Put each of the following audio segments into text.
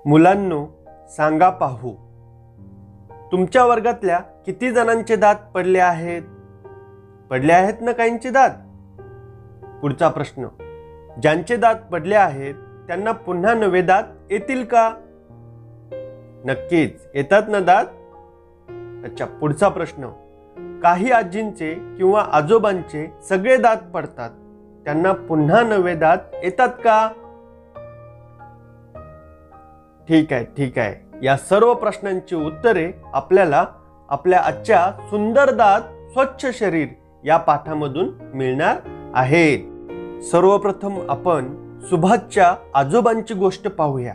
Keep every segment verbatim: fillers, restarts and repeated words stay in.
मुलांनो, सांगा पाहू, तुमच्या वर्गातल्या किती जणांचे दात पडले आहेत? पडले आहेत ना काहींचे दात? पुढचा प्रश्न, ज्यांचे दात पडले आहेत त्यांना पुन्हा नवे दात येतील का? नक्कीच येतात ना दात. अच्छा, पुढचा प्रश्न, काही आजींचे किंवा आजोबांचे सगळे दात पडतात, त्यांना पुन्हा नवे दात येतात का? ठीक आहे ठीक आहे या सर्व प्रश्नांची उत्तरे आपल्याला आपल्या आजच्या सुंदर दात स्वच्छ शरीर या पाठामधून मिळणार आहेत. सर्वप्रथम आपण सुभाषच्या आजोबांची गोष्ट पाहूया.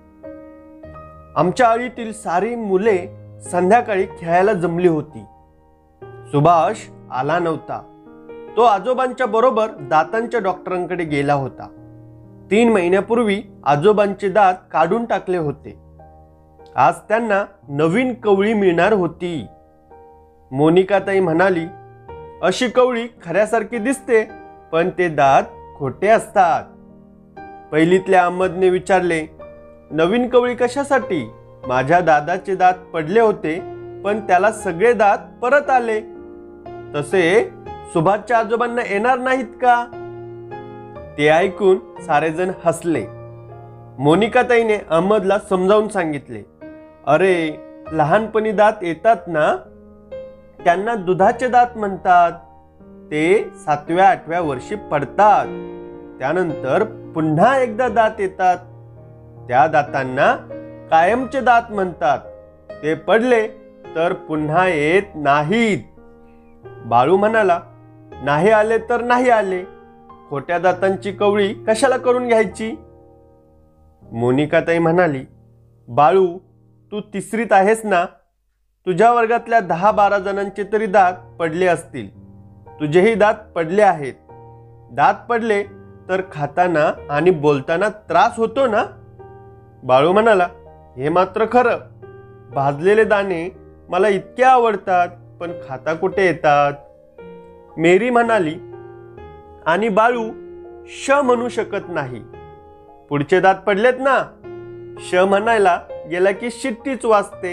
आमच्या आळीतील सारी मुले संध्याकाळी खेळायला जमली होती. सुभाष आला नव्हता. तो आजोबांच्या बरोबर दातांच्या डॉक्टरांकडे गेला होता. तीन महिन्यापूर्वी आजोबांचे दात काढून टाकले होते. आज त्यांना नवीन कवळी मिळणार होती. मोनिकाताई म्हणाली, अशी कवळी खऱ्यासारखी दिसते, पण ते दात खोटे असतात. पहिलीतल्या अहमदने विचारले, नवीन कवळी कशासाठी? माझ्या दादाचे दात पडले होते, पण त्याला सगळे दात परत आले. तसे सुभाषच्या आजोबांना येणार नाहीत का? ते ऐकून सारेजण हसले. मोनिकाताईने अहमदला समजावून सांगितले, अरे लहानपणी दात येतात ना, त्यांना दुधाचे दात म्हणतात. ते सातव्या आठव्या वर्षी पडतात, त्यानंतर पुन्हा एकदा दात येतात. त्या दातांना कायमचे दात म्हणतात. ते पडले तर पुन्हा येत नाहीत. बाळू म्हणाला, नाही आले तर नाही आले, खोट्या दातांची कवळी कशाला करून घ्यायची? मोनिकाताई म्हणाली, बाळू तू तिसरीत आहेस ना, तुझ्या वर्गातल्या दहा बारा जणांचे तरी दात पडले असतील. तुझेही दात पडले आहेत. दात पडले तर खाताना आणि बोलताना त्रास होतो ना? बाळू म्हणाला, हे मात्र खरं. भाजलेले दाणे मला इतके आवडतात, पण खाता कुठे येतात? मेरी म्हणाली, आणि बाळू श म्हणू शकत नाही. पुढचे दात पडलेत ना, श म्हणायला गेला की शिट्टीच वाजते.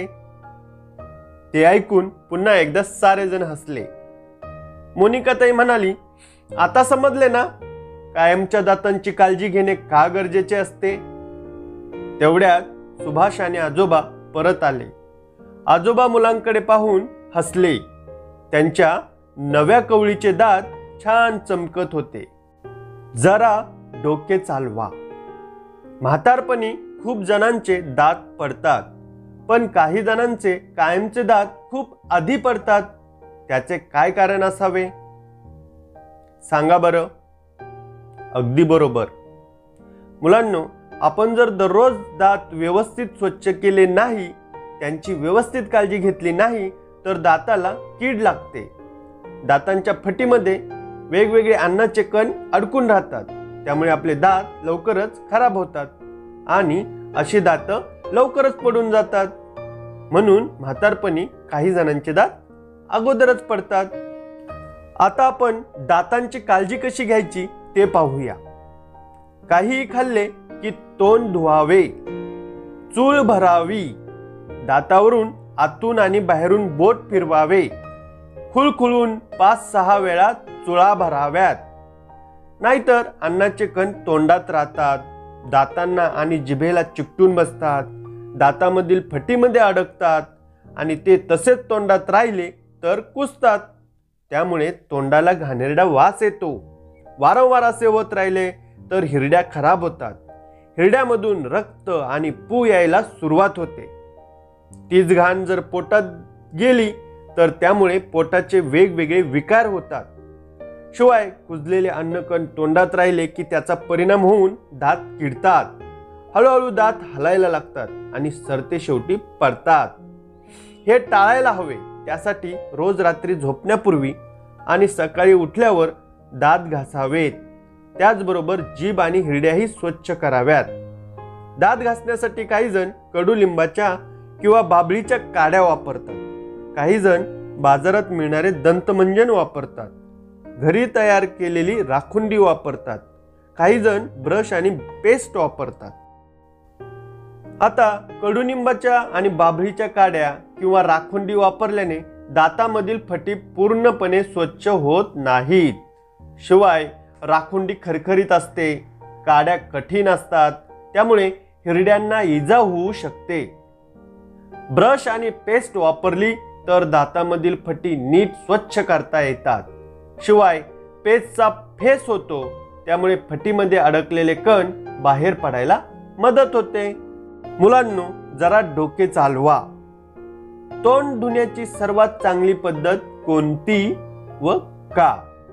ते ऐकून पुन्हा एकदा सारेजण हसले. मोनिकाताई म्हणाली, आता समजले ना कायमच्या दातांची काळजी घेणे का गरजेचे असते? तेवढ्यात सुभाष आणि आजोबा परत आले. आजोबा मुलांकडे पाहून हसले. त्यांच्या नव्या कवळीचे दात छान चमकत होते. जरा डोके चालवा. म्हातारपणी खूप जणांचे दात पडतात, पण काही जणांचे कायमचे दात खूप आधी पडतात. त्याचे काय कारण असावे? सांगा बरं. अगदी बरोबर. मुलांनो, आपण जर दररोज दात व्यवस्थित स्वच्छ केले नाही, त्यांची व्यवस्थित काळजी घेतली नाही, तर दाताला कीड लागते. दातांच्या फटीमध्ये वेगवेगळे अन्नाचे कण अडकून राहतात. त्यामुळे आपले दात लवकरच खराब होतात आणि अशी दात लवकरच पडून जातात. म्हणून म्हातारपणी काही जणांचे दात अगोदरच पडतात. आता आपण दातांची काळजी कशी घ्यायची ते पाहूया. काहीही खाल्ले की तोंड धुवावे, चूळ भरावी, दातावरून आतून आणि बाहेरून बोट फिरवावे, खुळखुळून पाच सहा वेळा चुळा भराव्यात. नाहीतर अन्नाचे कण तोंडात राहतात, दातांना आणि जिभेला चिकटून बसतात, दातामधील फटीमध्ये अडकतात आणि ते तसेच तोंडात राहिले तर कुसतात. त्यामुळे तोंडाला घाणेरडा वास येतो. वारंवार असे होत राहिले तर हिरड्या खराब होतात. हिरड्यामधून रक्त आणि पू यायला सुरुवात होते. तीच घाण जर पोटात गेली तर त्यामुळे पोटाचे वेगवेगळे विकार होतात. शिवाय कुजलेले अन्नकण तोंडात राहिले की त्याचा परिणाम होऊन दात किडतात. हळूहळू दात हलायला लागतात आणि सरते शेवटी पडतात. हे टाळायला हवे. त्यासाठी रोज रात्री झोपण्यापूर्वी आणि सकाळी उठल्यावर दात घासावेत. त्याचबरोबर जीभ आणि हिरड्याही स्वच्छ कराव्यात. दात घासण्यासाठी काही जण कडुलिंबाच्या किंवा बाभळीच्या काड्या वापरतात. काही जण बाजारात मिळणारे दंतमंजन वापरतात. घरी तयार केलेली राखुंडी वापरतात. काही जण ब्रश आणि पेस्ट वापरतात. आता कडुनिंबाच्या आणि बाभळीच्या काड्या किंवा राखुंडी वापरल्याने दातामधील फटी पूर्णपणे स्वच्छ होत नाहीत. शिवाय राखुंडी खरखरीत असते, काड्या कठीण असतात, त्यामुळे हिरड्यांना इजा होऊ शकते. ब्रश आणि पेस्ट वापरली तर दातामधील फटी नीट स्वच्छ करता येतात. शिवाय पेस्टचा फेस होतो, त्यामुळे फटीमध्ये अडकलेले कण बाहेर पडायला मदत होते. मुलांनो, जरा डोके चालवा. तोंड धुण्याची सर्वात चांगली पद्धत कोणती व का?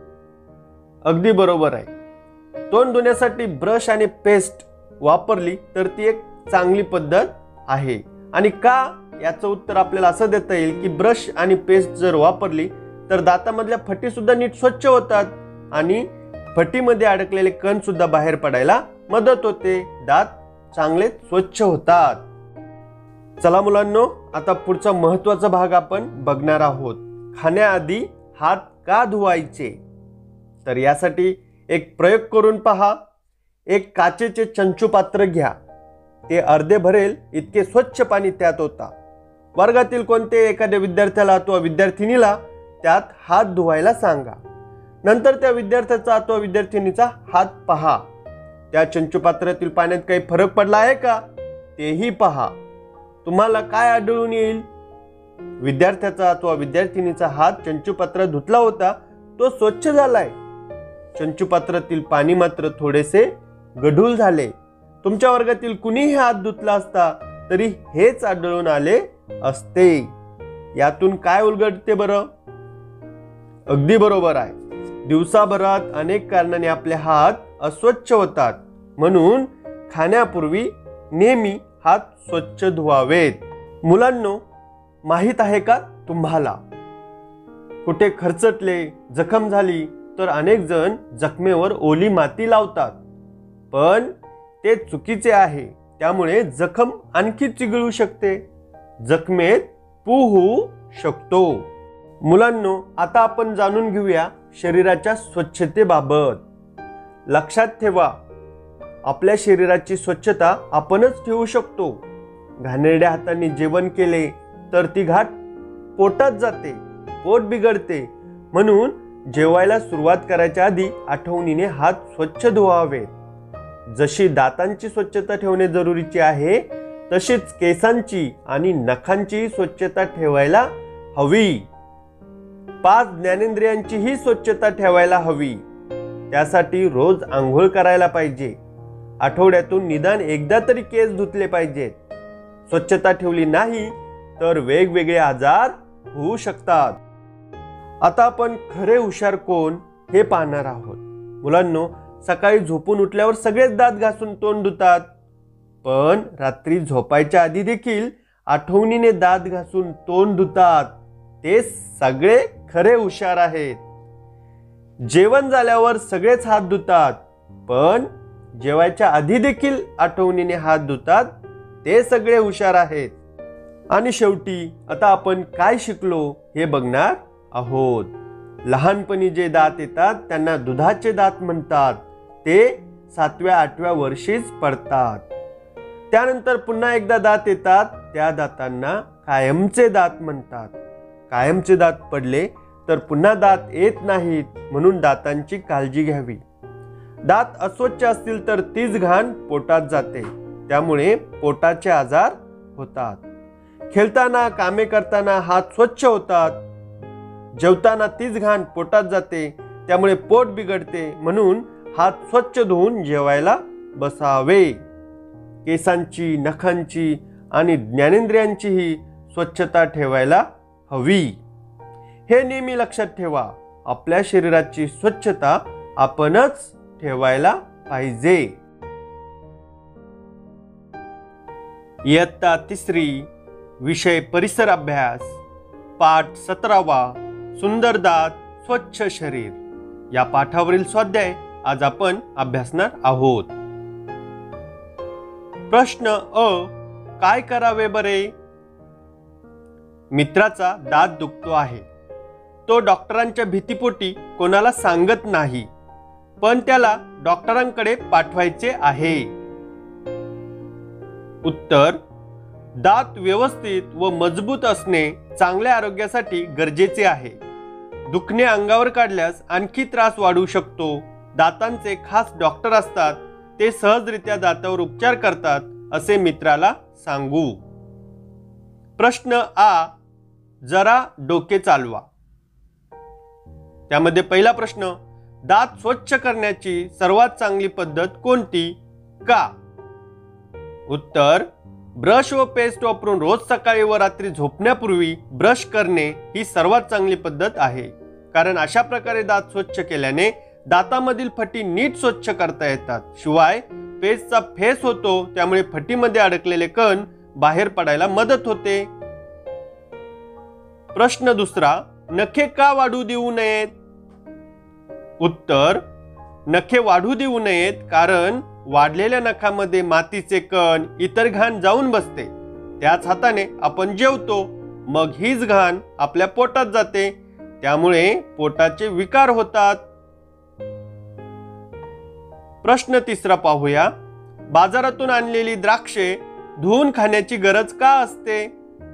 अगदी बरोबर आहे. तोंड धुण्यासाठी ब्रश आणि पेस्ट वापरली तर ती एक चांगली पद्धत आहे. आणि का याचं उत्तर आपल्याला असं देता येईल की ब्रश आणि पेस्ट जर वापरली तर दातामधल्या फटी सुद्धा नीट स्वच्छ होतात आणि फटीमध्ये अडकलेले कण सुद्धा बाहेर पडायला मदत होते. दात चांगले स्वच्छ होतात. चला मुलांनो, आता पुढचा महत्त्वाचा भाग आपण बघणार आहोत. खाण्याआधी हात का धुवायचे? तर यासाठी एक प्रयोग करून पहा. एक काचेचे चंचू पात्र घ्या. ते अर्धे भरेल इतके स्वच्छ पाणी त्यात ओता. वर्गातील कोणते एखाद्या विद्यार्थ्याला अथवा विद्यार्थिनीला त्यात हात धुवायला सांगा. नंतर त्या विद्यार्थ्याचा अथवा विद्यार्थिनीचा हात पहा. त्या चंचू पात्रातील पाण्यात काही फरक पडला आहे का तेही पहा. तुम्हाला काय आढळून येईल? विद्यार्थ्याचा अथवा विद्यार्थिनीचा हात चंचू पात्रात धुतला होता, तो स्वच्छ झालाय. चंचू पात्रातील पाणी मात्र थोडेसे गढूळ झाले. तुमच्या वर्गातील कुणीही हात धुतला असता तरी हेच आढळून आले असते. यातून काय उलगडते बरं? अगदी बरोबर आहे. दिवसाभरात अनेक कारणाने आपले हात अस्वच्छ होतात, म्हणून खाण्यापूर्वी नेहमी हात स्वच्छ धुवावेत. मुलांनो, माहित आहे का तुम्हाला, कुठे खरचटले, जखम झाली तर अनेक जण जखमेवर ओली माती लावतात, पण ते चुकीचे आहे. त्यामुळे जखम आणखी चिघळू शकते, जखमेत पू होऊ शकतो. मुलांनो, आता आपण जाणून घेऊया शरीराच्या स्वच्छतेबाबत. लक्षात ठेवा, आपल्या शरीराची स्वच्छता आपणच ठेवू शकतो. घाणेरड्या हाताने जेवण केले तर ती घाट पोटात जाते, पोट बिघडते. म्हणून जेवायला सुरुवात करायच्या आधी आठवणीने हात स्वच्छ धुवावेत. जशी दातांची स्वच्छता ठेवणे जरुरीची आहे, तशीच केसांची आणि नखांची स्वच्छता ठेवायला हवी. पाच ज्ञानेंद्रियांचीही स्वच्छता ठेवायला हवी. त्यासाठी रोज आंघोळ करायला पाहिजे. आठवड्यातून निदान एकदा तरी केस धुतले पाहिजेत. स्वच्छता ठेवली नाही तर वेगवेगळे आजार होऊ शकतात. आता आपण खरे हुशार कोण हे पाहणार आहोत. मुलांनो, सकाळी झोपून उठल्यावर सगळेच दात घासून तोंड धुतात, पण रात्री झोपायच्या आधी देखील आठवणीने दात घासून तोंड धुतात. ते सगळे खरे हुशार आहेत. जेवण झाल्यावर सगळेच हात धुतात, पण जेवायच्या आधी देखील आठवणीने हात धुतात. ते सगळे हुशार आहेत. आणि शेवटी आता आपण काय शिकलो हे बघणार आहोत. लहानपणी जे दात येतात त्यांना दुधाचे दात म्हणतात. ते सातव्या आठव्या वर्षीच पडतात. त्यानंतर पुन्हा एकदा दात येतात, त्या दातांना कायमचे दात म्हणतात. कायमचे दात पडले तर पुन्हा दात येत नाहीत, म्हणून दातांची काळजी घ्यावी. दात अस्वच्छ असतील तर तीच घाण पोटात जाते, त्यामुळे पोटाचे आजार होतात. खेळताना, कामे करताना हात स्वच्छ होतात. जेवताना तीच घाण पोटात जाते, त्यामुळे पोट बिघडते. म्हणून हात स्वच्छ धुवून जेवायला बसावे. केसांची, नखांची आणि ज्ञानेंद्रियांचीही स्वच्छता ठेवायला हवी. हे नेहमी लक्षात ठेवा. आपल्या शरीराची स्वच्छता आपणच ठेवायला पाहिजे. इयत्ता तिसरी, विषय परिसर अभ्यास, पाठ सतरावा, सुंदर दात स्वच्छ शरीर. या पाठावरील स्वाध्याय आज आपण अभ्यासणार आहोत. प्रश्न अ, काय करावे बरे? मित्राचा दात दुखतो आहे. तो डॉक्टरांच्या भीतीपोटी कोणाला सांगत नाही, पण त्याला डॉक्टरांकडे पाठवायचे आहे. उत्तर, दात व्यवस्थित व मजबूत असणे चांगल्या आरोग्यासाठी गरजेचे आहे. दुखणे अंगावर काढल्यास आणखी त्रास वाढू शकतो. दातांचे खास डॉक्टर असतात, ते सहजरित्या दातावर उपचार करतात असे मित्राला सांगू. प्रश्न आ, जरा डोके चालवा. त्यामध्ये पहिला प्रश्न, दात स्वच्छ करण्याची सर्वात चांगली पद्धत कोणती? का? उत्तर, ब्रश व पेस्ट वापरून रोज सकाळी व रात्री झोपण्यापूर्वी ब्रश करणे ही सर्वात चांगली पद्धत आहे. कारण अशा प्रकारे दात स्वच्छ केल्याने दातामधील फटी नीट स्वच्छ करता येतात. शिवाय पेस्टचा फेस होतो, त्यामुळे फटीमध्ये अडकलेले कण बाहेर पडायला मदत होते. प्रश्न दुसरा, नखे का वाढू देऊ नयेत? उत्तर, नखे वाढू देऊ नयेत कारण वाढलेल्या नखामध्ये मातीचे कण, इतर घाण जाऊन बसते. त्याच हाताने आपण जेवतो, मग हीच घाण आपल्या पोटात जाते, त्यामुळे पोटाचे विकार होतात. प्रश्न तिसरा पाहूया. बाजारातून आणलेली द्राक्षे धुवून खाण्याची गरज का असते?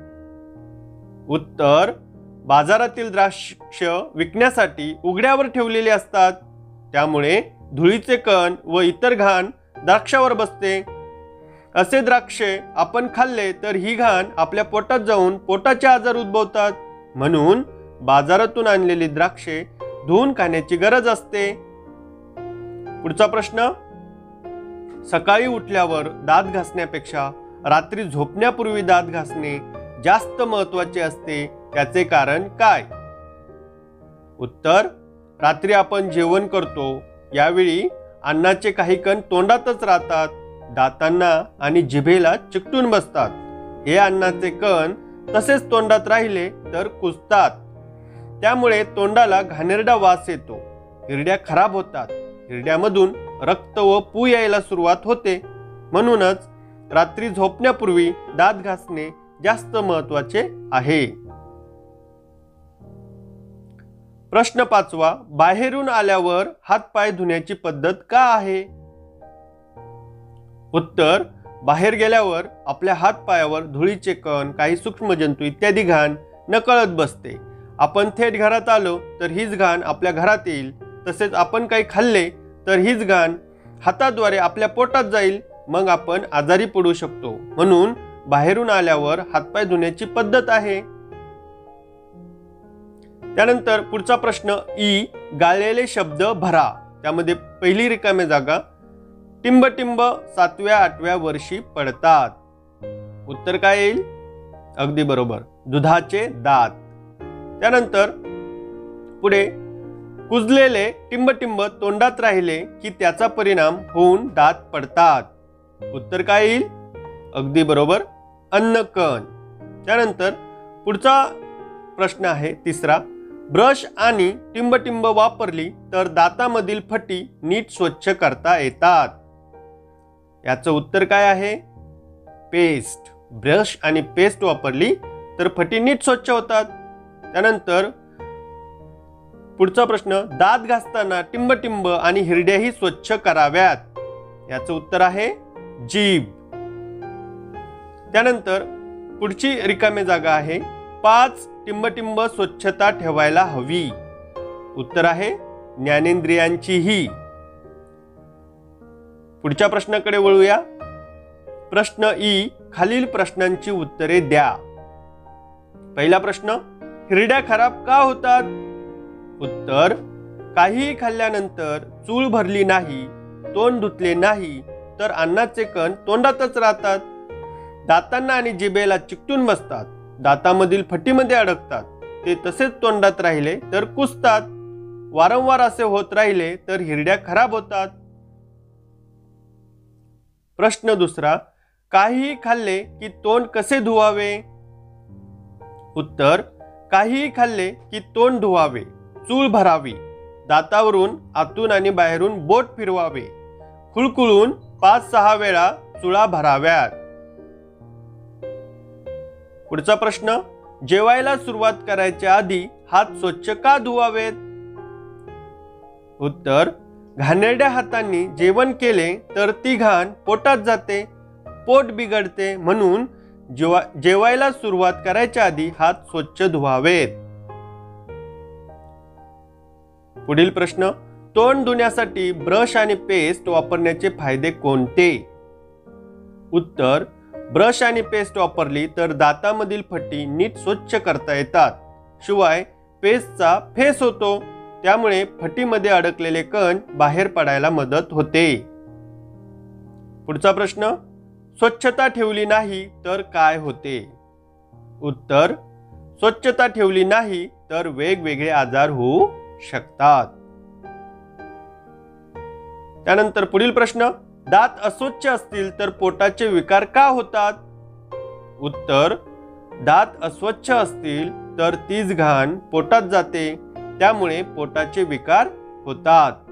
उत्तर, बाजारातील द्राक्ष विकण्यासाठी उघड्यावर ठेवलेले असतात, त्यामुळे धुळीचे कण व इतर घाण द्राक्षावर बसते. असे द्राक्षे आपण खाल्ले तर ही घाण आपल्या पोटात जाऊन पोटाचे आजार उद्भवतात. म्हणून बाजारातून आणलेली द्राक्षे धुवून खाण्याची गरज असते. पुढचा प्रश्न, सकाळी उठल्यावर दात घासण्यापेक्षा रात्री झोपण्यापूर्वी दात घासणे जास्त महत्त्वाचे असते, त्याचे कारण काय? उत्तर, रात्री आपण जेवण करतो, यावेळी अन्नाचे काही कण तोंडातच राहतात, दातांना आणि जिभेला चिकटून बसतात. हे अन्नाचे कण तसेच तोंडात राहिले तर कुजतात, त्यामुळे तोंडाला घाणेरडा वास येतो. हिरड्या खराब होतात, हिरड्यामधून रक्त व पू यायला सुरुवात होते. म्हणूनच रात्री झोपण्यापूर्वी दात घासणे जास्त महत्त्वाचे आहे. प्रश्न पाचवा, बाहेरून आल्यावर हात पाय धुण्याची पद्धत का आहे? उत्तर, बाहेर गेल्यावर आपल्या हात पायावर धुळीचे कण, काही सूक्ष्म जंतू इत्यादी घाण नकळत बसते. आपण थेट घरात आलो तर हीच घाण आपल्या घरात येईल. तसेच आपण काही खाल्ले तर हीच घाण हाताद्वारे आपल्या पोटात जाईल, मग आपण आजारी पडू शकतो. म्हणून बाहेरून आल्यावर हातपाय धुण्याची पद्धत आहे. त्यानंतर पुढचा प्रश्न ई, गाळलेले शब्द भरा. त्यामध्ये पहिली रिकामी जागा, टिंब टिंब सातव्या आठव्या वर्षी पडतात. उत्तर काय येईल? अगदी बरोबर, दुधाचे दात. त्यानंतर पुढे, कुजलेले टिंब टिंब तोंडात राहिले की त्याचा परिणाम होऊन दात पडतात. उत्तर काय येईल? अगदी बरोबर, अन्नकण. त्यानंतर पुढचा प्रश्न आहे तिसरा, ब्रश आणि टिंब टिंब वापरली तर दातामधील फटी नीट स्वच्छ करता येतात. याचं उत्तर काय आहे? पेस्ट. ब्रश आणि पेस्ट वापरली तर फटी नीट स्वच्छ होतात. त्यानंतर पुढचा प्रश्न, दात घासताना टिंब टिंब आणि हिरड्याही स्वच्छ कराव्यात. याचं उत्तर आहे जीभ. त्यानंतर पुढची रिकामी जागा आहे, पाच टिंब टिंब स्वच्छता ठेवायला हवी. उत्तर आहे ज्ञानेंद्रियांचीही. पुढच्या प्रश्नाकडे वळूया. प्रश्न ई, खालील प्रश्नांची उत्तरे द्या. पहिला प्रश्न, हिरड्या खराब का होतात? उत्तर, काहीही खाल्ल्यानंतर चूळ भरली नाही, तोंड धुतले नाही तर अन्नाचे कण तोंडातच राहतात, दातांना आणि जिभेला चिकटून बसतात, दातामधील फटीमध्ये अडकतात. ते तसेच तोंडात राहिले तर कुजतात. वारंवार असे होत राहिले तर हिरड्या खराब होतात. प्रश्न दुसरा, काहीही खाल्ले की तोंड कसे धुवावे? उत्तर, काहीही खाल्ले की तोंड धुवावे, चूळ भरावी, दातावरून आतून आणि बाहेरून बोट फिरवावे, खुळखुळून पाच सहा वेळा चुळा भराव्यात. पुढचा प्रश्न, जेवायला सुरुवात करायच्या आधी हात स्वच्छ का धुवावेत? उत्तर, घाणेरड्या हातांनी जेवण केले तर ती घाण पोटात जाते, पोट बिघडते, म्हणून जेवा जेवायला सुरुवात करायच्या आधी हात स्वच्छ धुवावेत. पुढील प्रश्न, तोंड धुण्यासाठी ब्रश आणि पेस्ट वापरण्याचे फायदे कोणते? उत्तर, ब्रश आणि पेस्ट वापरली तर दातामधील फटी नीट स्वच्छ करता येतात. शिवाय पेस्टचा फेस होतो, त्यामुळे फटीमध्ये अडकलेले कण बाहेर पडायला मदत होते. पुढचा प्रश्न, स्वच्छता ठेवली नाही तर काय होते? उत्तर, स्वच्छता ठेवली नाही तर वेगवेगळे आजार होऊ शकतात. त्यानंतर पुढील प्रश्न, दात अस्वच्छ असतील तर पोटाचे विकार का होतात? उत्तर, दात अस्वच्छ असतील तर तीच घाण पोटात जाते, त्यामुळे पोटाचे विकार होतात.